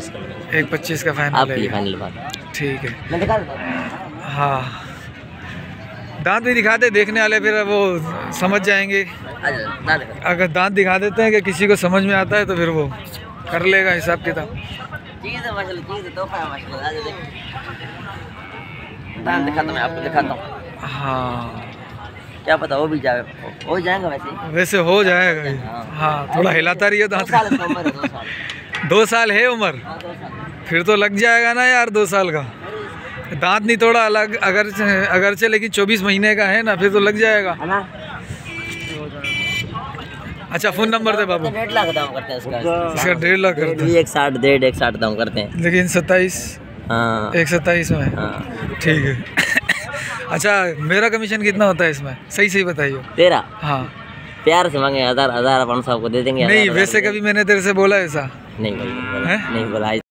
1.25 का। 1.25 का फाइनल आपके लिए है। फाइनल बात ठीक है। मैं दिखा देता हूँ। हाँ, दांत भी दिखा दे, देखने वाले फिर वो समझ जाएंगे। ना दिखा। अगर दांत दिखा देते हैं कि किसी को समझ में आता है तो फिर वो कर लेगा हिसाब किताब। चीज़ है माशाल्लाह, चीज़ है, तोहफा है माशाल्लाह। आज देख दांत दिखाता हूँ मैं आपको, दिखाता हूँ। हाँ, क्या पता हो भी जाए, हो जाएगा वैसे। वैसे हो जाएगा ये। हाँ, थोड़ा हिलाता रही है 2 दांत साल का। की उम्र है, 2 साल। 2 साल है उम्र, हाँ, 2 साल। फिर तो लग जाएगा ना यार 2 साल का। दांत नहीं थोड़ा अलग, अगरचे लेकिन 24 महीने का है ना, फिर तो लग जाएगा। है ना? अच्छा, फ़ोन नंबर दे बाबू। 1.5 लाख दाम करते हैं इसका। इसका 1.5 लाख करते हैं, 160, 1.5 दाम करते हैं। लेकिन 27, हाँ 127 में। हाँ। ठीक है। अच्छा, मेरा कमीशन कितना होता है इसमें, सही सही बताइए। तेरा हाँ, प्यार से मांगे 1000 500 आपको दे देंगे। नहीं वैसे कभी मैंने तेरे से बोला ऐसा? नहीं भाई, हैं? नहीं बोला।